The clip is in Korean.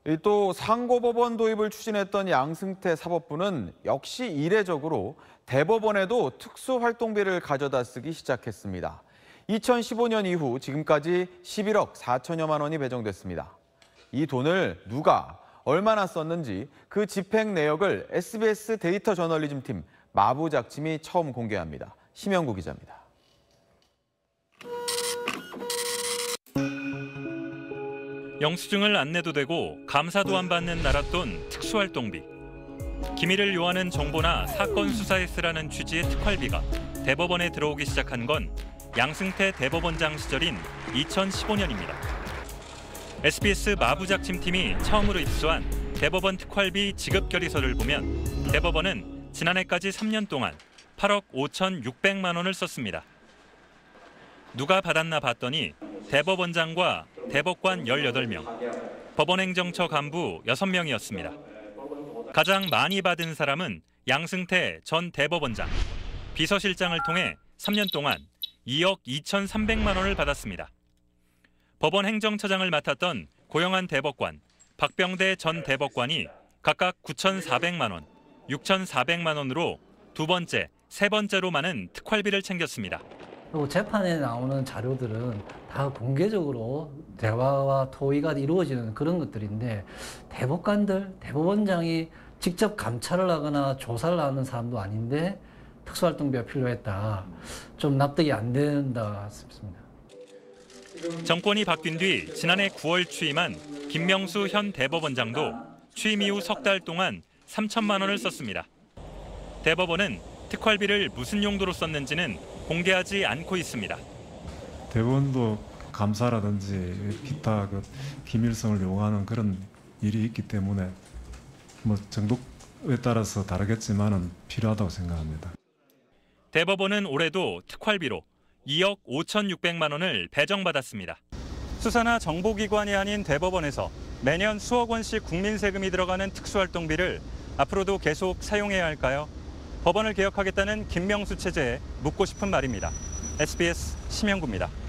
또 상고법원 도입을 추진했던 양승태 사법부는 역시 이례적으로 대법원에도 특수활동비를 가져다 쓰기 시작했습니다. 2015년 이후 지금까지 11억 4천여만 원이 배정됐습니다. 이 돈을 누가 얼마나 썼는지 그 집행 내역을 SBS 데이터 저널리즘 팀 마부작침이 처음 공개합니다. 심영구 기자입니다. 영수증을 안 내도 되고 감사도 안 받는 나랏돈 특수활동비. 기밀을 요하는 정보나 사건 수사에 쓰라는 취지의 특활비가 대법원에 들어오기 시작한 건 양승태 대법원장 시절인 2015년입니다. SBS 마부작침팀이 처음으로 입수한 대법원 특활비 지급 결의서를 보면 대법원은 지난해까지 3년 동안 8억 5,600만 원을 썼습니다. 누가 받았나 봤더니 대법원장과 대법관 18명, 법원행정처 간부 6명이었습니다. 가장 많이 받은 사람은 양승태 전 대법원장. 비서실장을 통해 3년 동안 2억 2,300만 원을 받았습니다. 법원행정처장을 맡았던 고영한 대법관, 박병대 전 대법관이 각각 9,400만 원, 6,400만 원으로 두 번째, 세 번째로 많은 특활비를 챙겼습니다. 그리고 재판에 나오는 자료들은 다 공개적으로 대화와 토의가 이루어지는 그런 것들인데 대법관들, 대법원장이 직접 감찰을 하거나 조사를 하는 사람도 아닌데 특수활동비가 필요했다. 좀 납득이 안 된다 싶습니다. 정권이 바뀐 뒤 지난해 9월 취임한 김명수 현 대법원장도 취임 이후 석 달 동안 3천만 원을 썼습니다. 대법원은 특활비를 무슨 용도로 썼는지는 공개하지 않고 있습니다. 대법원도 감사라든지 기타 기밀성을 요구하는 그런 일이 있기 때문에 정도에 따라서 다르겠지만은 필요하다고 생각합니다. 대법원은 올해도 특활비로 2억 5,600만 원을 배정받았습니다. 수사나 정보기관이 아닌 대법원에서 매년 수억 원씩 국민 세금이 들어가는 특수활동비를 앞으로도 계속 사용해야 할까요? 법원을 개혁하겠다는 김명수 체제에 묻고 싶은 말입니다. SBS 심영구입니다.